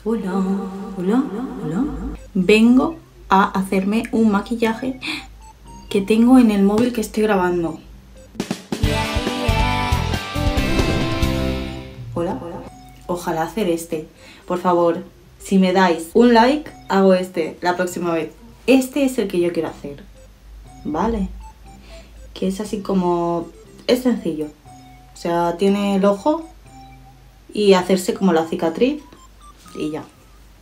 Hola, hola, hola. Vengo a hacerme un maquillaje que tengo en el móvil que estoy grabando. Hola, hola. Ojalá hacer este. Por favor, si me dais un like, hago este la próxima vez. Este es el que yo quiero hacer. ¿Vale? Que es así como... Es sencillo. O sea, tiene el ojo y hacerse como la cicatriz y ya.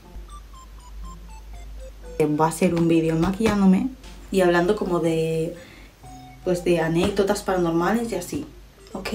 Va a ser un vídeo maquillándome y hablando como de... pues de anécdotas paranormales y así. Ok.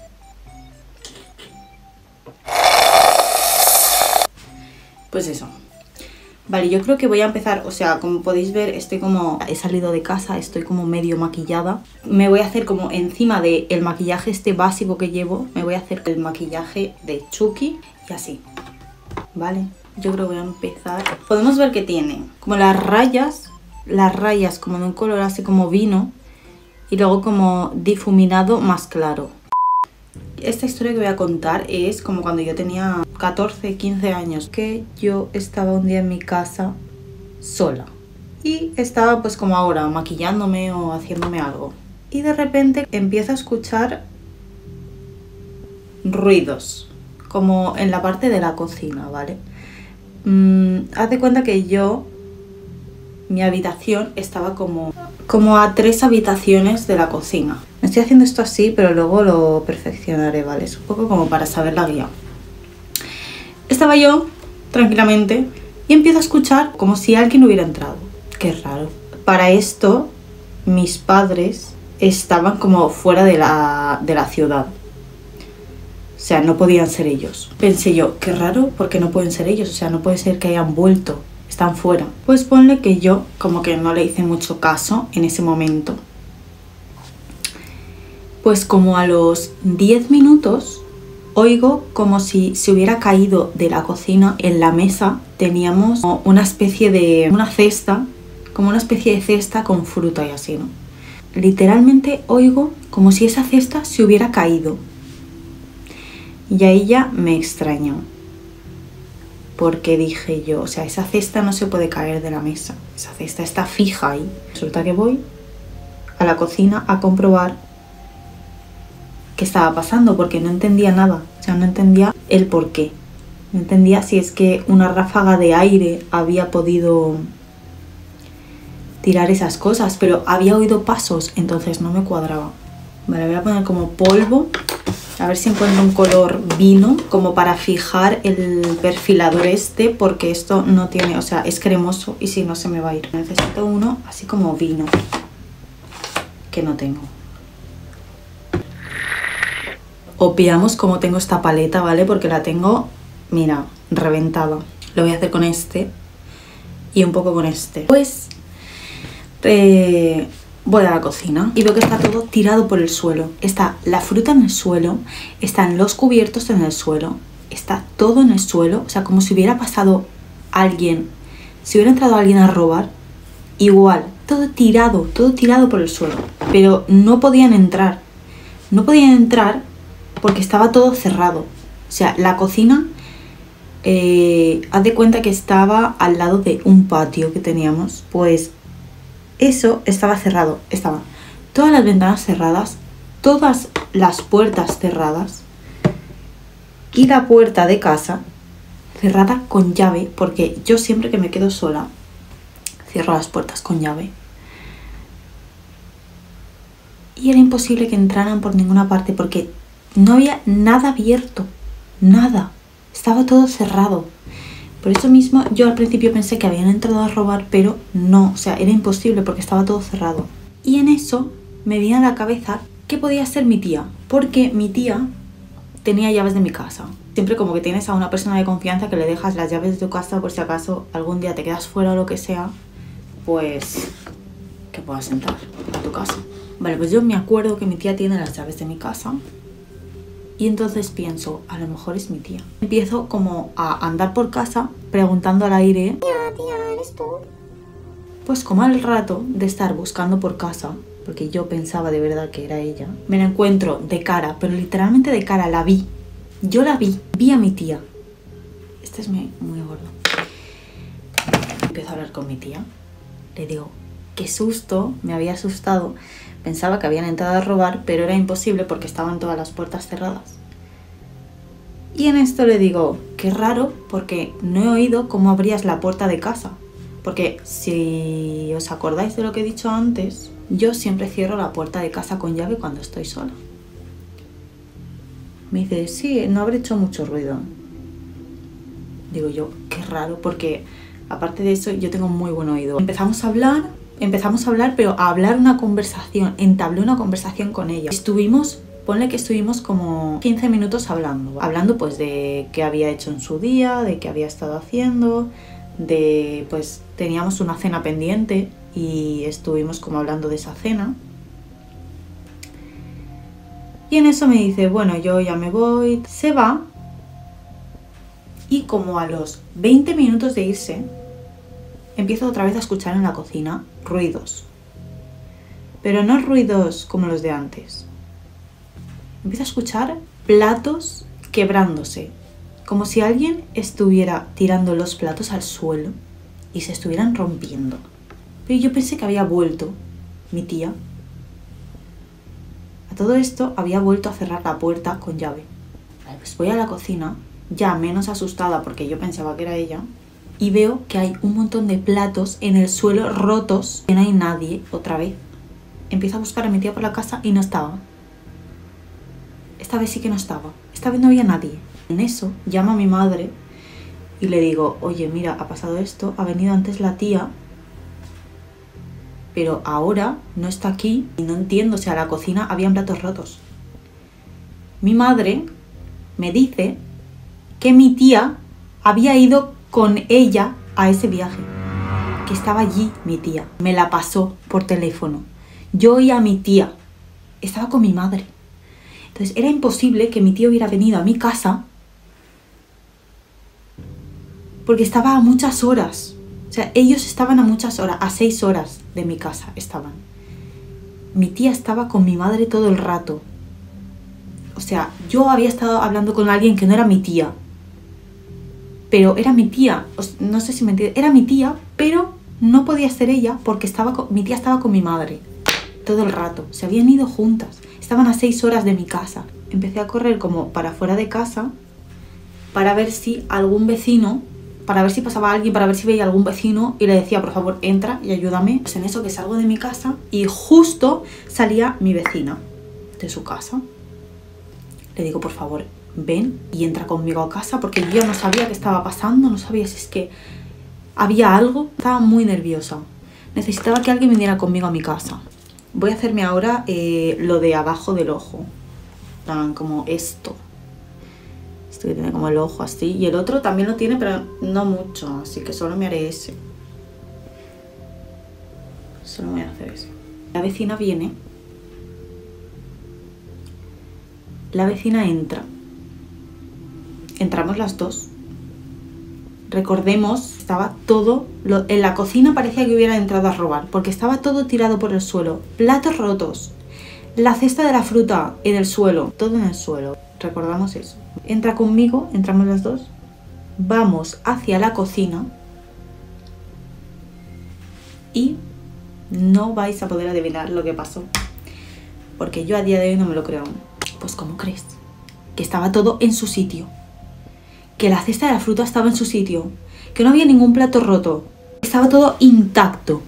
Pues eso. Vale, yo creo que voy a empezar, o sea, como podéis ver, estoy como... He salido de casa, estoy como medio maquillada. Me voy a hacer como encima del maquillaje este básico que llevo, me voy a hacer el maquillaje de Chucky y así. Vale, yo creo que voy a empezar. Podemos ver que tiene como las rayas como de un color así como vino y luego como difuminado más claro. Esta historia que voy a contar es como cuando yo tenía 14, 15 años, que yo estaba un día en mi casa sola y estaba pues como ahora maquillándome o haciéndome algo y de repente empiezo a escuchar ruidos como en la parte de la cocina, ¿vale? Haz de cuenta que mi habitación estaba como a 3 habitaciones de la cocina. Me estoy haciendo esto así, pero luego lo perfeccionaré, ¿vale? Es un poco como para saber la guía. Estaba yo tranquilamente y empiezo a escuchar como si alguien hubiera entrado. Qué raro. Para esto, mis padres estaban como fuera de la ciudad. O sea, no podían ser ellos. Pensé yo, qué raro, porque no pueden ser ellos. O sea, no puede ser que hayan vuelto. Están fuera. Pues ponle que yo como que no le hice mucho caso en ese momento. Pues como a los 10 minutos oigo como si se hubiera caído de la cocina. En la mesa teníamos una especie de... una cesta, como una especie de cesta con fruta y así, ¿no? Literalmente oigo como si esa cesta se hubiera caído. Y ahí ya me extrañó. Porque dije yo, o sea, esa cesta no se puede caer de la mesa. Esa cesta está fija ahí. Resulta que voy a la cocina a comprobar qué estaba pasando, porque no entendía nada. O sea, no entendía el por qué. No entendía si es que una ráfaga de aire había podido tirar esas cosas, pero había oído pasos, entonces no me cuadraba. Vale, voy a poner como polvo. A ver si encuentro un color vino como para fijar el perfilador este, porque esto no tiene, o sea, es cremoso y si no se me va a ir. Necesito uno así como vino, que no tengo. Obviamos cómo tengo esta paleta, ¿vale? Porque la tengo, mira, reventada. Lo voy a hacer con este y un poco con este. Pues voy a la cocina y veo que está todo tirado por el suelo. Está la fruta en el suelo, están los cubiertos en el suelo, está todo en el suelo. O sea, como si hubiera pasado alguien, si hubiera entrado alguien a robar. Igual, todo tirado por el suelo. Pero no podían entrar. No podían entrar porque estaba todo cerrado. O sea, la cocina, haz de cuenta que estaba al lado de un patio que teníamos. Pues eso estaba cerrado, estaban todas las ventanas cerradas, todas las puertas cerradas y la puerta de casa cerrada con llave, porque yo siempre que me quedo sola cierro las puertas con llave. Y era imposible que entraran por ninguna parte porque no había nada abierto, nada, estaba todo cerrado. Por eso mismo yo al principio pensé que habían entrado a robar, pero no, o sea, era imposible porque estaba todo cerrado. Y en eso me vino a la cabeza que podía ser mi tía, porque mi tía tenía llaves de mi casa. Siempre como que tienes a una persona de confianza que le dejas las llaves de tu casa por si acaso algún día te quedas fuera o lo que sea, pues que puedas entrar a tu casa. Vale, pues yo me acuerdo que mi tía tiene las llaves de mi casa. Y entonces pienso, a lo mejor es mi tía. Empiezo como a andar por casa preguntando al aire, tía, ¿eres tú? Pues como al rato de estar buscando por casa, porque yo pensaba de verdad que era ella, me la encuentro de cara, pero literalmente de cara, la vi. Yo la vi a mi tía. Este es muy gordo. Empiezo a hablar con mi tía. Le digo, qué susto, me había asustado. Pensaba que habían entrado a robar, pero era imposible porque estaban todas las puertas cerradas. Y en esto le digo, qué raro, porque no he oído cómo abrías la puerta de casa. Porque si os acordáis de lo que he dicho antes, yo siempre cierro la puerta de casa con llave cuando estoy sola. Me dice, sí, no habré hecho mucho ruido. Digo yo, qué raro, porque aparte de eso yo tengo muy buen oído. Empezamos a hablar, pero a hablar una conversación, entablé una conversación con ella. Ponle que estuvimos como 15 minutos hablando pues de qué había hecho en su día, de qué había estado haciendo, de pues teníamos una cena pendiente y estuvimos como hablando de esa cena. Y en eso me dice, bueno, yo ya me voy, se va y como a los 20 minutos de irse, empiezo otra vez a escuchar en la cocina ruidos. Pero no ruidos como los de antes. Empiezo a escuchar platos quebrándose, como si alguien estuviera tirando los platos al suelo y se estuvieran rompiendo. Pero yo pensé que había vuelto mi tía. A todo esto había vuelto a cerrar la puerta con llave. Vale, pues voy a la cocina, ya menos asustada porque yo pensaba que era ella, y veo que hay un montón de platos en el suelo rotos, que no hay nadie otra vez. Empiezo a buscar a mi tía por la casa y no estaba. Esta vez sí que no estaba. Esta vez no había nadie. En eso llamo a mi madre y le digo, oye, mira, ha pasado esto, ha venido antes la tía, pero ahora no está aquí y no entiendo, o sea, la cocina habían platos rotos. Mi madre me dice que mi tía había ido con ella a ese viaje, que estaba allí mi tía. Me la pasó por teléfono. Yo oí a mi tía, estaba con mi madre. Entonces era imposible que mi tío hubiera venido a mi casa porque estaba a muchas horas. O sea, ellos estaban a muchas horas, a 6 horas de mi casa estaban. Mi tía estaba con mi madre todo el rato. O sea, yo había estado hablando con alguien que no era mi tía. Pero era mi tía, no sé si me entiendes, era mi tía, pero no podía ser ella porque mi tía estaba con mi madre todo el rato. Se habían ido juntas. Estaban a 6 horas de mi casa. Empecé a correr como para fuera de casa para ver si algún vecino, para ver si pasaba alguien, para ver si veía algún vecino y le decía, por favor, entra y ayúdame. Pues en eso que salgo de mi casa y justo salía mi vecina de su casa. Le digo, por favor, ven y entra conmigo a casa porque yo no sabía qué estaba pasando, no sabía si es que había algo. Estaba muy nerviosa. Necesitaba que alguien viniera conmigo a mi casa. Voy a hacerme ahora lo de abajo del ojo. Como esto. Esto que tiene como el ojo así. Y el otro también lo tiene, pero no mucho. Así que solo me haré ese. Solo voy a hacer ese. La vecina viene. La vecina entra. Entramos las dos. Recordemos, estaba todo... en la cocina parecía que hubiera entrado a robar, porque estaba todo tirado por el suelo. Platos rotos. La cesta de la fruta en el suelo. Todo en el suelo. Recordamos eso. Entra conmigo, entramos las dos. Vamos hacia la cocina. Y no vais a poder adivinar lo que pasó. Porque yo a día de hoy no me lo creo. Pues ¿cómo crees? Que estaba todo en su sitio. Que la cesta de la fruta estaba en su sitio, que no había ningún plato roto, estaba todo intacto,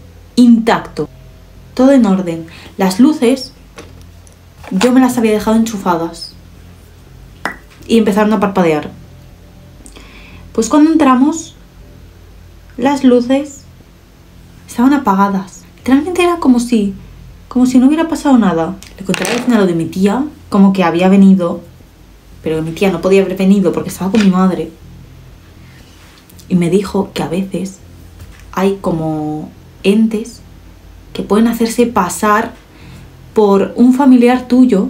todo en orden. Las luces, yo me las había dejado enchufadas y empezaron a parpadear. Pues cuando entramos, las luces estaban apagadas. Literalmente era como si no hubiera pasado nada. Le conté a la vecina lo de mi tía, como que había venido, pero mi tía no podía haber venido porque estaba con mi madre. Y me dijo que a veces hay como entes que pueden hacerse pasar por un familiar tuyo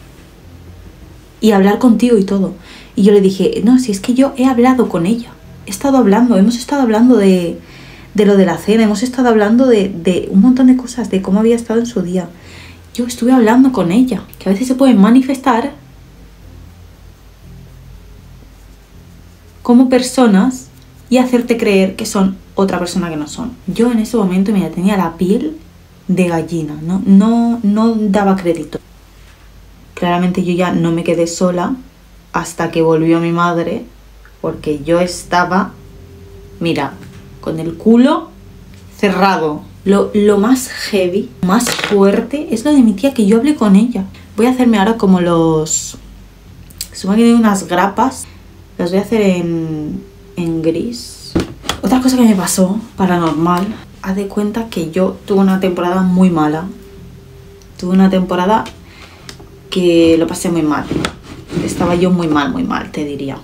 y hablar contigo y todo. Y yo le dije, no, si es que yo he hablado con ella. Hemos estado hablando de lo de la cena, hemos estado hablando de un montón de cosas, de cómo había estado en su día. Yo estuve hablando con ella, que a veces se pueden manifestar como personas y hacerte creer que son otra persona que no son. Yo en ese momento, mira, tenía la piel de gallina, no daba crédito. Claramente yo ya no me quedé sola hasta que volvió mi madre, porque yo estaba, mira, con el culo cerrado. Lo más heavy, más fuerte, es lo de mi tía, que yo hablé con ella. Voy a hacerme ahora como los... Supongo que tengo unas grapas. Las voy a hacer en gris. Otra cosa que me pasó, paranormal. Haz de cuenta que yo tuve una temporada muy mala. Tuve una temporada que lo pasé muy mal. Estaba yo muy mal, te diría.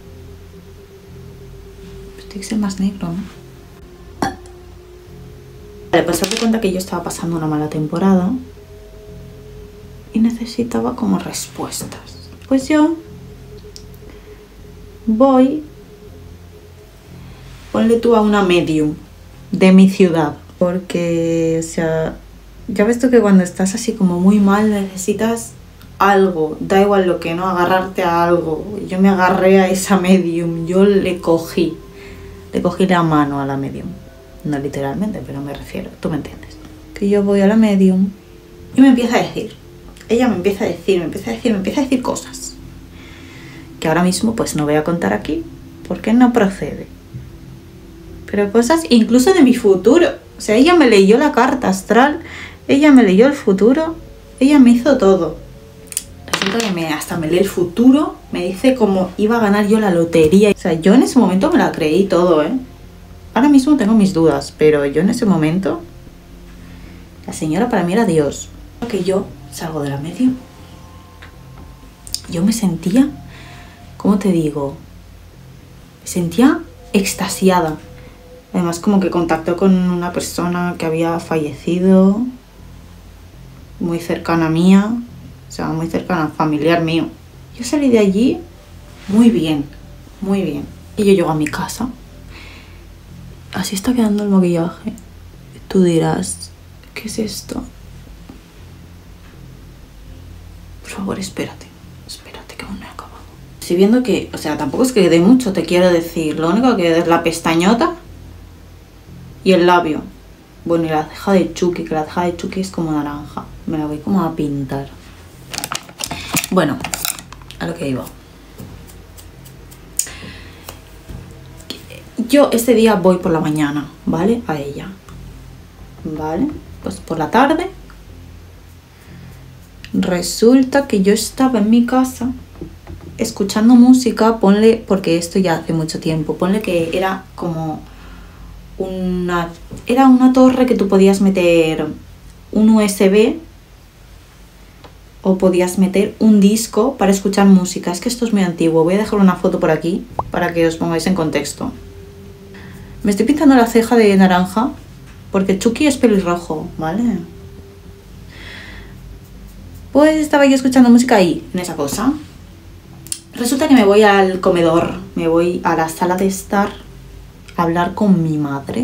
Tiene que ser más negro, ¿no? Vale, pues haz de cuenta que yo estaba pasando una mala temporada y necesitaba como respuestas. Pues yo voy, ponle tú a una medium de mi ciudad, porque, o sea, ya ves tú que cuando estás así como muy mal necesitas algo, da igual lo que no, agarrarte a algo. Yo me agarré a esa medium, yo le cogí la mano a la medium. No literalmente, pero me refiero, tú me entiendes. Que yo voy a la medium y me empieza a decir, ella me empieza a decir cosas que ahora mismo pues no voy a contar aquí porque no procede. Pero cosas incluso de mi futuro. O sea, ella me leyó la carta astral, ella me leyó el futuro, ella me hizo todo. Resulta que hasta me lee el futuro, me dice cómo iba a ganar yo la lotería. O sea, yo en ese momento me la creí todo, ¿eh? Ahora mismo tengo mis dudas, pero yo en ese momento, la señora para mí era Dios. Que yo salgo de la medium, yo me sentía, ¿cómo te digo? Me sentía extasiada. Además como que contactó con una persona que había fallecido, muy cercana mía, o sea, muy cercana, familiar mío. Yo salí de allí muy bien, muy bien. Y yo llego a mi casa. Así está quedando el maquillaje. Tú dirás, ¿qué es esto? Por favor, espérate que aún no he acabado. Estoy viendo que, o sea, tampoco es que dé mucho, te quiero decir. Lo único que es la pestañota y el labio. Bueno, y la ceja de Chucky, que la ceja de Chucky es como naranja. Me la voy como a pintar. Bueno, a lo que iba. Yo este día voy por la mañana, ¿vale? A ella, ¿vale? Pues por la tarde resulta que yo estaba en mi casa escuchando música, ponle, porque esto ya hace mucho tiempo, ponle que era como una torre que tú podías meter un USB o podías meter un disco para escuchar música. Es que esto es muy antiguo, voy a dejar una foto por aquí para que os pongáis en contexto. Me estoy pintando la ceja de naranja porque Chucky es pelirrojo, ¿vale? Pues estaba yo escuchando música ahí, en esa cosa. Resulta que me voy al comedor, me voy a la sala de estar a hablar con mi madre.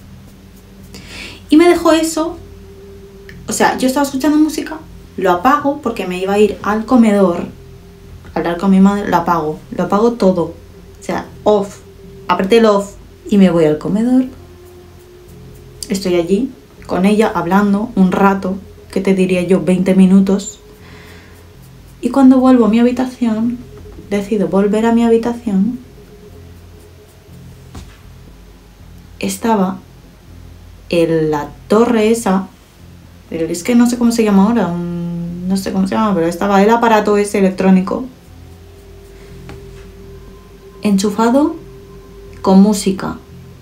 Y me dejó eso, o sea, yo estaba escuchando música, lo apago porque me iba a ir al comedor a hablar con mi madre, lo apago todo. O sea, off, apreté el off. Y me voy al comedor, estoy allí con ella hablando un rato, ¿qué te diría yo? 20 minutos. Y cuando vuelvo a mi habitación, decido volver a mi habitación, estaba en la torre esa, es que no sé cómo se llama ahora, no sé cómo se llama, pero estaba el aparato ese electrónico enchufado con música.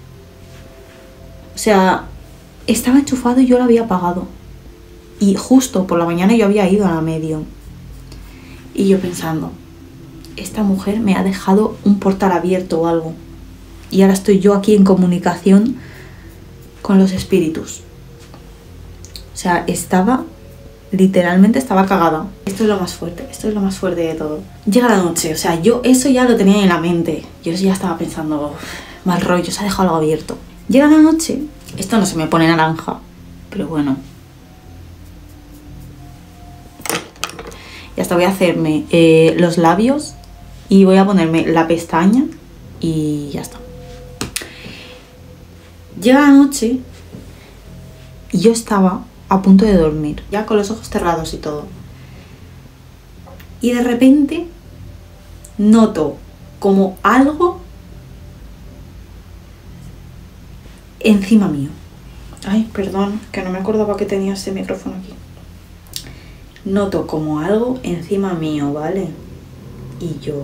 O sea, estaba enchufado y yo lo había apagado. Y justo por la mañana yo había ido a la medium. Y yo pensando, esta mujer me ha dejado un portal abierto o algo. Y ahora estoy yo aquí en comunicación con los espíritus. O sea, literalmente estaba cagada. Esto es lo más fuerte de todo. Llega la noche, o sea, yo eso ya lo tenía en la mente. Yo ya estaba pensando, mal rollo, se ha dejado algo abierto. Llega la noche, esto no se me pone naranja, pero bueno. Y hasta voy a hacerme los labios y voy a ponerme la pestaña y ya está. Llega la noche y yo estaba a punto de dormir, ya con los ojos cerrados y todo. Y de repente noto como algo encima mío. Ay, perdón, que no me acordaba que tenía ese micrófono aquí. Noto como algo encima mío, ¿vale? Y yo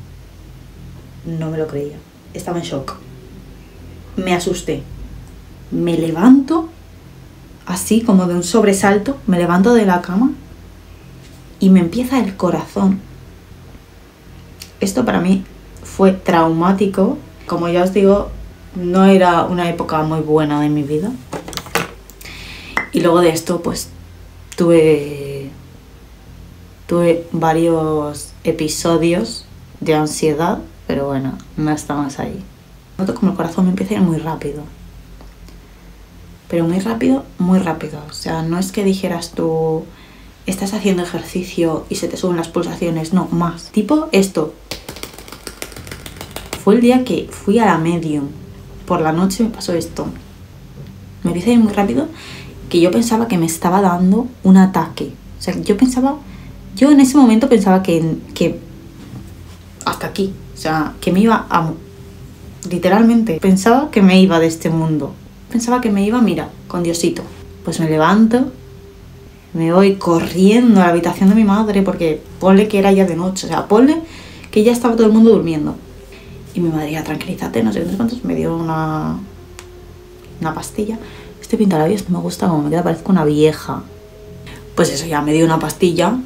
no me lo creía. Estaba en shock. Me asusté. Me levanto, así como de un sobresalto, me levanto de la cama y me empieza el corazón. Esto para mí fue traumático. Como ya os digo, no era una época muy buena de mi vida. Y luego de esto, pues, tuve varios episodios de ansiedad, pero bueno, no estamos ahí. Noto como el corazón me empieza a ir muy rápido. Pero muy rápido, muy rápido. O sea, no es que dijeras tú, estás haciendo ejercicio y se te suben las pulsaciones. No, más. Tipo esto. Fue el día que fui a la medium. Por la noche me pasó esto. Me empieza a ir muy rápido, que yo pensaba que me estaba dando un ataque. O sea, yo en ese momento pensaba que hasta aquí. O sea, que me iba a... Literalmente, pensaba que me iba de este mundo. Pensaba que me iba, mira, con Diosito. Pues me levanto, me voy corriendo a la habitación de mi madre, porque ponle que era ya de noche, o sea, ponle que ya estaba todo el mundo durmiendo. Y mi madre, ya, tranquilízate, no sé cuántos, me dio una pastilla. Este pintalabios no me gusta, como me queda, parezco una vieja. Pues eso, ya me dio una pastilla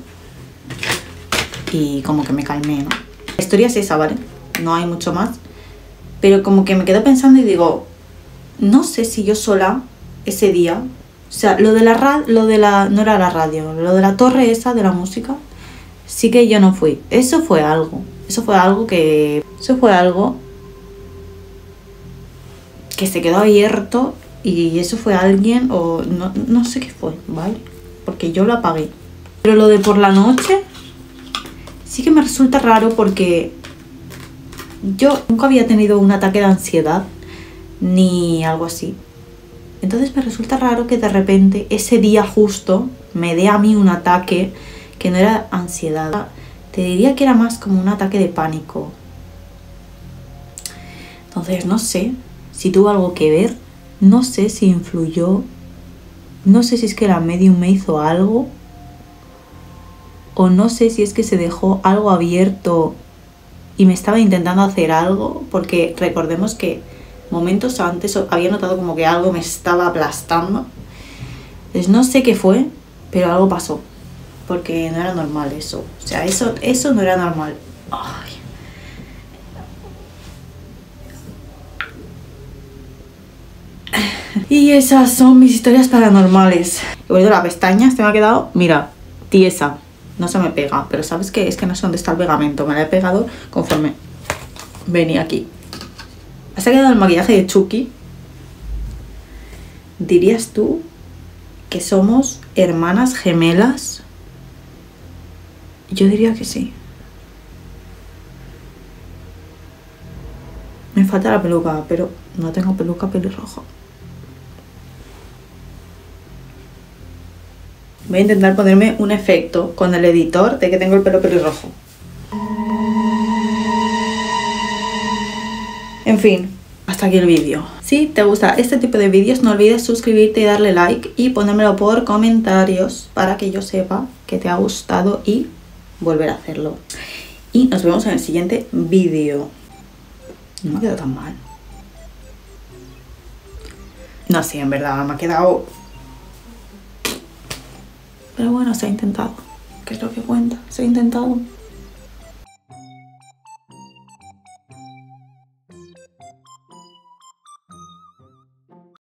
y como que me calmé, ¿no? La historia es esa, ¿vale? No hay mucho más. Pero como que me quedo pensando y digo, no sé si yo sola ese día, o sea, no era la radio, lo de la torre esa de la música, sí que yo no fui. Eso fue algo que se quedó abierto, y eso fue alguien, o no sé qué fue, ¿vale? Porque yo lo apagué. Pero lo de por la noche sí que me resulta raro, porque yo nunca había tenido un ataque de ansiedad ni algo así. Entonces me resulta raro que de repente ese día justo me dé a mí un ataque que no era ansiedad. Te diría que era más como un ataque de pánico. Entonces no sé si tuvo algo que ver, no sé si influyó, no sé si es que la medium me hizo algo, o no sé si es que se dejó algo abierto y me estaba intentando hacer algo, porque recordemos que momentos antes había notado como que algo me estaba aplastando. Entonces no sé qué fue, pero algo pasó, porque no era normal eso. O sea, eso no era normal. Ay. Y esas son mis historias paranormales. He vuelto la pestaña, este me ha quedado, mira, tiesa. No se me pega, pero ¿sabes qué? Es que no sé dónde está el pegamento. Me la he pegado conforme venía aquí. ¿Has quedado el maquillaje de Chucky? ¿Dirías tú que somos hermanas gemelas? Yo diría que sí. Me falta la peluca, pero no tengo peluca pelirroja. Voy a intentar ponerme un efecto con el editor de que tengo el pelo pelirrojo. En fin, hasta aquí el vídeo. Si te gusta este tipo de vídeos, no olvides suscribirte y darle like y ponérmelo por comentarios para que yo sepa que te ha gustado y volver a hacerlo. Y nos vemos en el siguiente vídeo. No me ha quedado tan mal. No, sí, en verdad me ha quedado... Pero bueno, se ha intentado. ¿Qué es lo que cuenta? Se ha intentado.